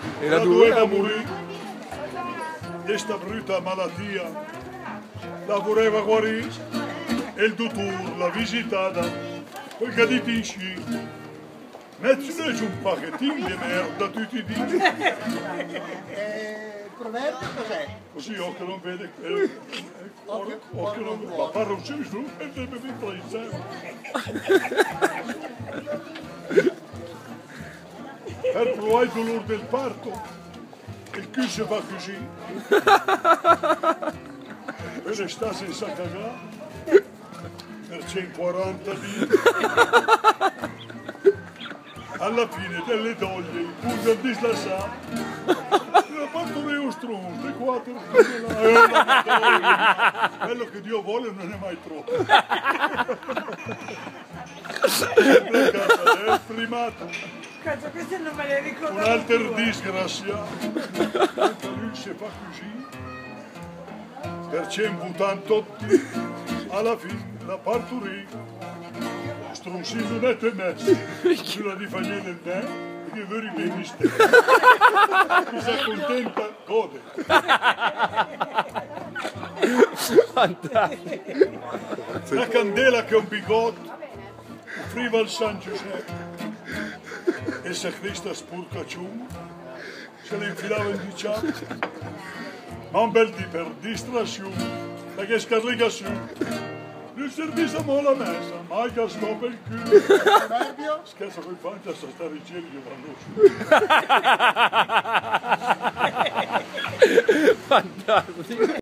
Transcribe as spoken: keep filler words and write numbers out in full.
Era doveva morire di questa brutta malattia. La voleva guarire e il dottore l'ha visitata. Poi che dite in sci, mettile giù un pacchettino di merda tutti i giorni. Il proverbio cos'è? Così occhio non vede, eh, occhio, occhio non vede, ma parla un cielo e deve mettere in zero. Per provare il dolore del parto, il culo si fa così. E ne sta senza cagare per centoquaranta dì. Alla fine delle doglie, il punto è dislassato. La partorire un stronzo, quattro, è una madonna. Quello che Dio vuole non è mai troppo. Sempre casa, è primato. Cazzo, questo non me le ricordo. Un'altra disgrazia. Mentre lui si fa così, per centottantotto, alla fine la partorì. Stronzino non è te messo. Sulla di fagliere il me. Che veri benissimo. Mi si accontenta, gode. Fantastico. La candela che è un bigotto offriva al San Giuseppe e se Cristo spurcaciun se le infilava in diciamo, ma un bel di per distrazione, perché scarriga su. Il servizio mo la messa, mai che stoppa il culo. Scherzo con i panci a stare in cielo io vanno su. Fantastico.